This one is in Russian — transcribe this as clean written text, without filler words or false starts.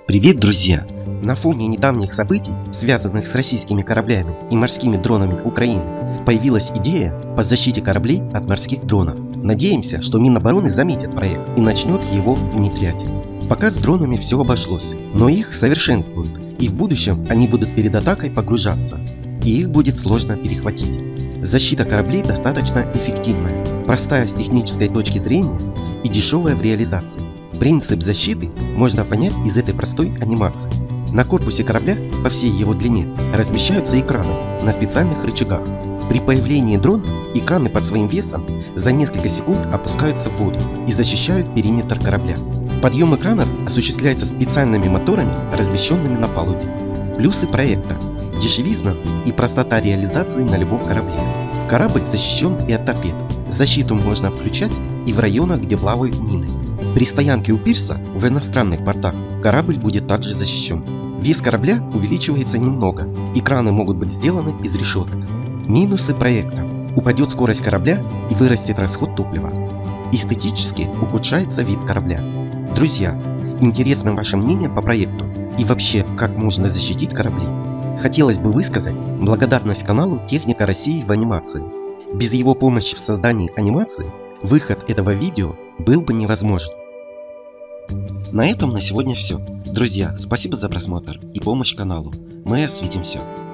Привет, друзья! На фоне недавних событий, связанных с российскими кораблями и морскими дронами Украины, появилась идея по защите кораблей от морских дронов. Надеемся, что Минобороны заметит проект и начнет его внедрять. Пока с дронами все обошлось, но их совершенствуют, и в будущем они будут перед атакой погружаться, и их будет сложно перехватить. Защита кораблей достаточно эффективная, простая с технической точки зрения и дешевая в реализации. Принцип защиты можно понять из этой простой анимации. На корпусе корабля по всей его длине размещаются экраны на специальных рычагах. При появлении дрона экраны под своим весом за несколько секунд опускаются в воду и защищают периметр корабля. Подъем экранов осуществляется специальными моторами, размещенными на палубе. Плюсы проекта – дешевизна и простота реализации на любом корабле. Корабль защищен и от торпед. Защиту можно включать и в районах, где плавают мины. При стоянке у пирса в иностранных портах корабль будет также защищен. Вес корабля увеличивается немного, экраны могут быть сделаны из решеток. Минусы проекта: упадет скорость корабля и вырастет расход топлива. Эстетически ухудшается вид корабля. Друзья, интересно ваше мнение по проекту и вообще, как можно защитить корабли. Хотелось бы высказать благодарность каналу Техника России в анимации. Без его помощи в создании анимации выход этого видео был бы невозможен. На этом на сегодня все. Друзья, спасибо за просмотр и помощь каналу. Мы осветим все.